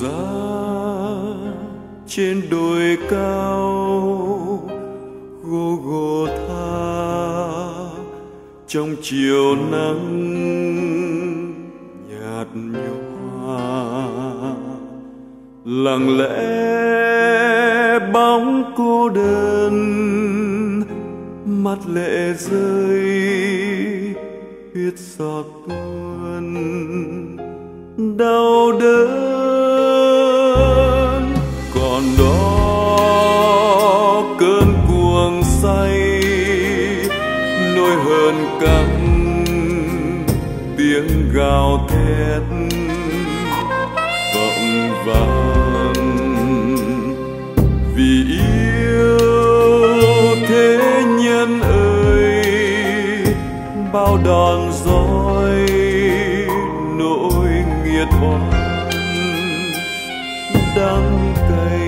giá trên đồi cao Golgotha trong chiều nắng nhạt nhòa, lặng lẽ bóng cô đơn, mắt lệ rơi huyết giọt tuôn đau đớn. Còn đó cơn cuồng say nỗi hờn căm, tiếng gào thét vọng vang vì yêu thế nhân ơi. Bao đòn roi nỗi nghiệt oan đắng cay,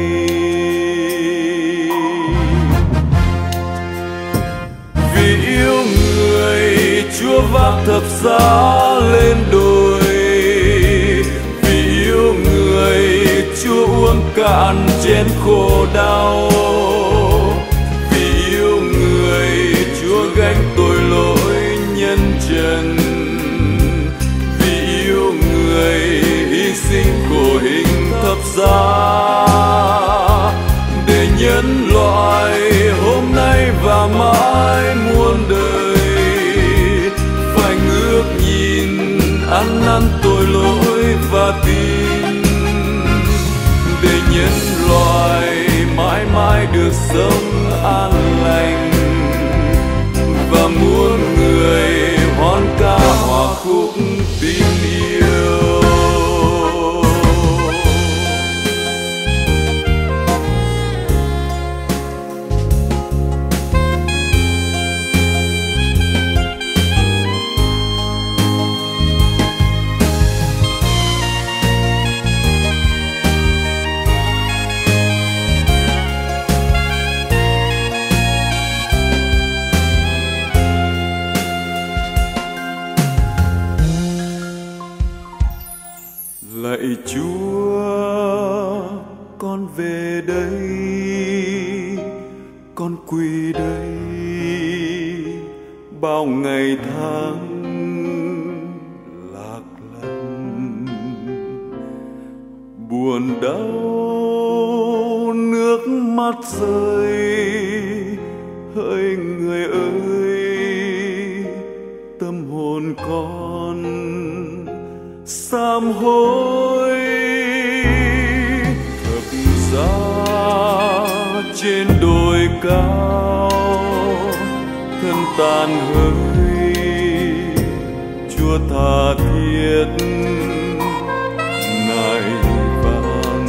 vì yêu người Chúa vác thập giá lên đồi, vì yêu người Chúa uống cạn chén khổ đau, vì yêu người Chúa gánh tội lỗi nhân trần, vì yêu người hy sinh khổ hình thập giá để nhân loại hôm nay và mãi muôn đời phải ngước nhìn ăn năn tội lỗi và tin, để nhân loại mãi mãi được sống an lành và muôn người hoan ca hòa khúc tin yêu. Lạy Chúa, con về đây, con quỳ đây, bao ngày tháng lạc lõng, buồn đau nước mắt rơi. Hỡi người ơi, tâm hồn con sám hối. Thập giá trên đồi cao thân tàn hơi, Chúa tha thiết nài van.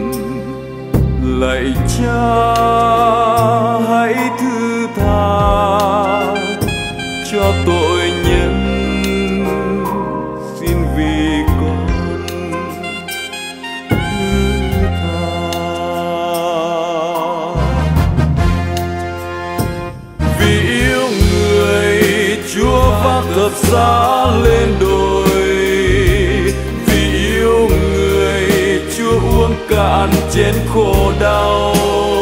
Lạy Cha hãy thứ tha cho tội nhân, xin vì con thứ tha. Vì yêu người Chúa vác thập giá lên đồi, vì yêu người Chúa uống cạn chén khổ đau,